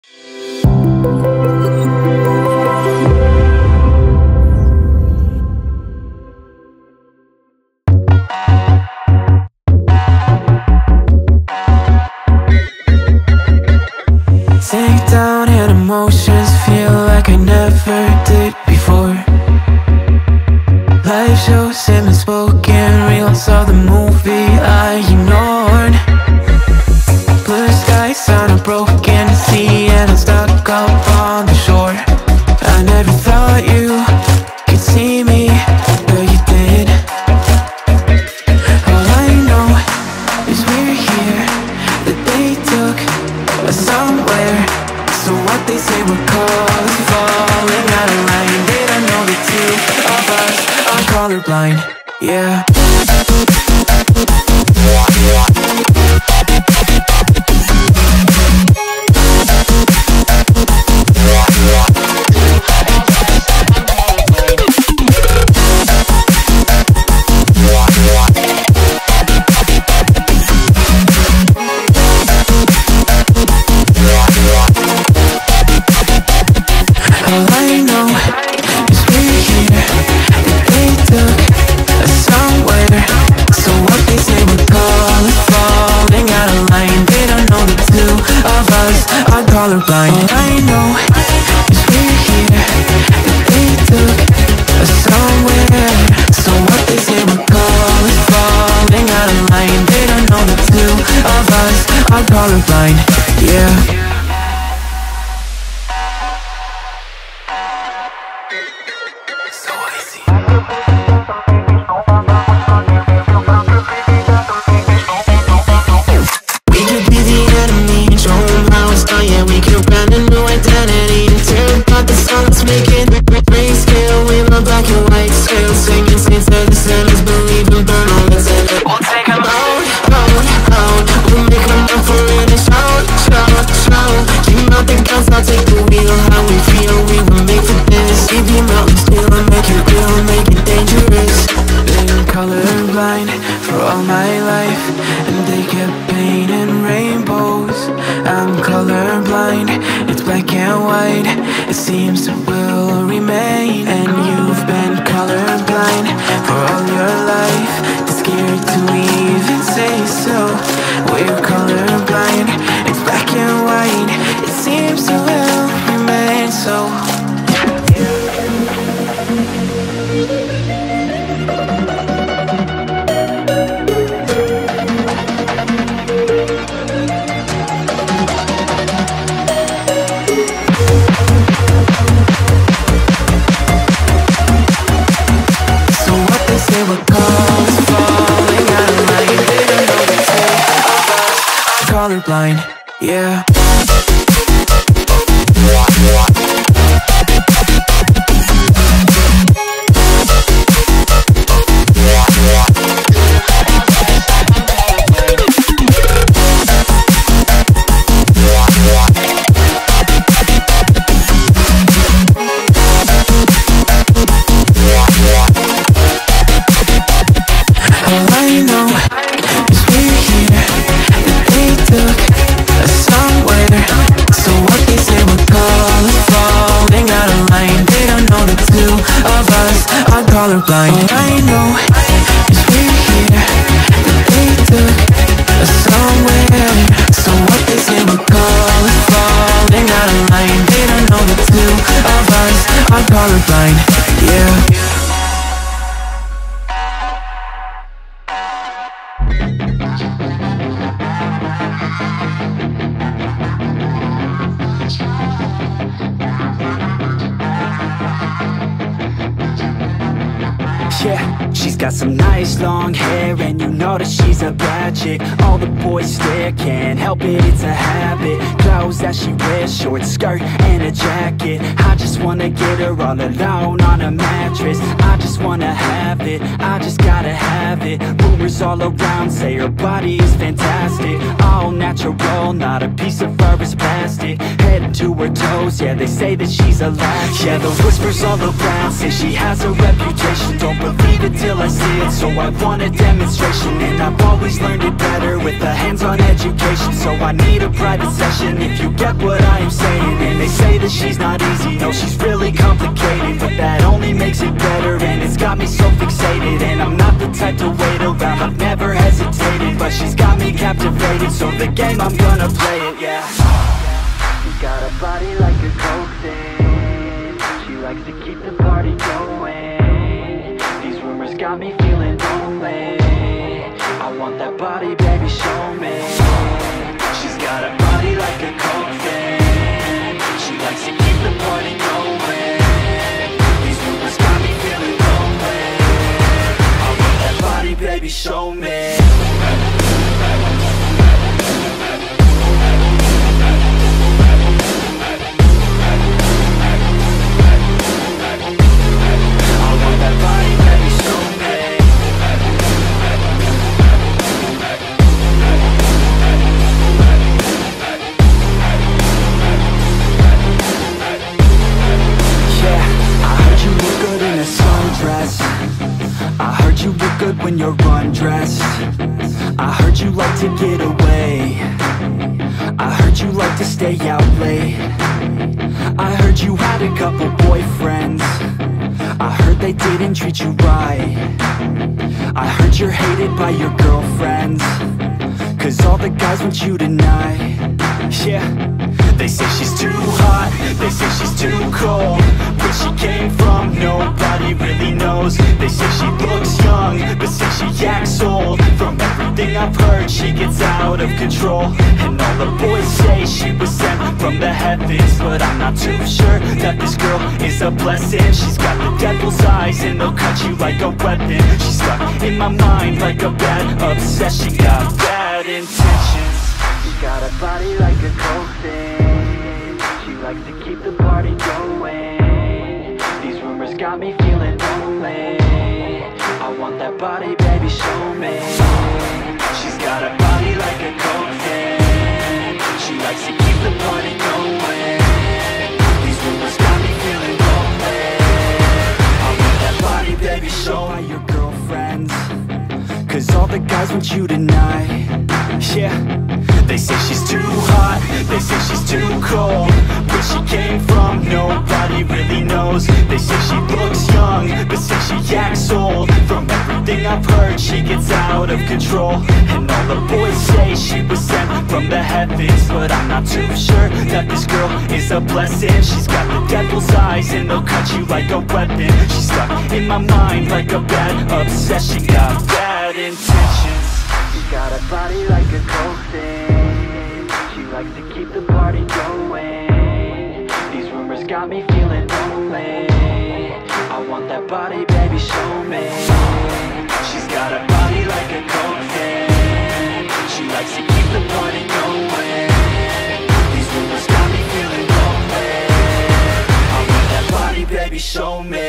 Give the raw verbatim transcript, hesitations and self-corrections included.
Take down and emotions feel like I never did before. Live shows and unspoken reels of the movie I ignored. Blue skies on a broken sea and I'm stuck up on the shore. I never thought you could see me, but you did. All I know is we're here, that they took us somewhere. So what they say we're called, falling out of line. They don't know the two of us are colorblind, yeah. All I know is we're here, that they took us somewhere. So what they say we're calling, falling out of line. They don't know the two of us are colorblind. All I know is we're here, that they took us somewhere. So what they say we're calling, falling out of line. They don't know the two of us are colorblind, yeah. Colorblind for all my life, and they kept painting rainbows. I'm colorblind, it's black and white. It seems it will remain. And you've been colorblind for all your life, too scared to even say so. We're colorblind, it's black and white. It seems it will remain so. Colorblind, yeah. All I know is we're here, that they took us somewhere. So what they say we're calling, falling out of line. They don't know the two of us are colorblind. All I know is we're here, that they took us somewhere. So what they say we're calling, falling out of line. They don't know the two of us are colorblind, yeah. Yeah, she's got some nice long hair, and you know that she's a bad chick. All the boys stare, can't help it, it's a habit. Clothes that she wears, short skirt and a jacket. I just wanna get her all alone on a mattress. I just wanna have it, I just gotta have it. Rumors all around say her body is fantastic, all natural, not a piece of fur is plastic. Head to her toes. Yeah, they say that she's a latch. Yeah, the whispers all around say she has a reputation. Don't believe it till I see it, so I want a demonstration. And I've always learned it better with a hands-on education. So I need a private session, if you get what I am saying. And they say that she's not easy, no, she's really complicated, but that only makes it better, and it's got me so fixated. And I'm not the type to wait around, I've never hesitated, but she's got me captivated, so the game, I'm gonna play it, yeah. She got a body like a coke thing, she likes to keep the party going. These rumors got me feeling lonely, I want that body, baby, show me. She's got a body like a coke thing, she likes to keep the party going. These rumors got me feeling lonely, I want that body, baby, show me. I heard you look good when you're undressed, I heard you like to get away, I heard you like to stay out late, I heard you had a couple boyfriends, I heard they didn't treat you right, I heard you're hated by your girlfriends, cause all the guys want you tonight. Yeah, they say she's too hot, they say she's too cold, where she came from nobody really knows. They say she looks young, but say she acts old. From everything I've heard, she gets out of control, and all the boys say she was sent from the heavens, but I'm not too sure that this girl is a blessing. She's got the devil's eyes and they'll cut you like a weapon. She's stuck in my mind like a bad obsession, got bad intentions. She got a body like a coke thing, she likes to keep the party going. These rumors got me feeling lonely, I want that body, baby, show me. She's got a body like a coke thing, she likes to keep the party going. These rumors got me feeling lonely, I want that body, baby, show me. Your girlfriends, cause all the guys want you tonight. Yeah, they say she's too hot, they say she's too cold, where she came from nobody really knows. They say she looks young, but say she acts old. From everything I've heard, she gets out of control, and all the boys say she was sent from the heavens, but I'm not too sure that this girl is a blessing. She's got the devil's eyes and they'll cut you like a weapon. She's stuck in my mind like a bad obsession, got bad intentions. She got a body like a coke thing, she likes to keep the party going. These rumors got me feeling lonely, I want that body, baby, show me. She's got a body like a coke thing, she likes to keep the party going. These rumors got me feeling lonely, I want that body, baby, show me.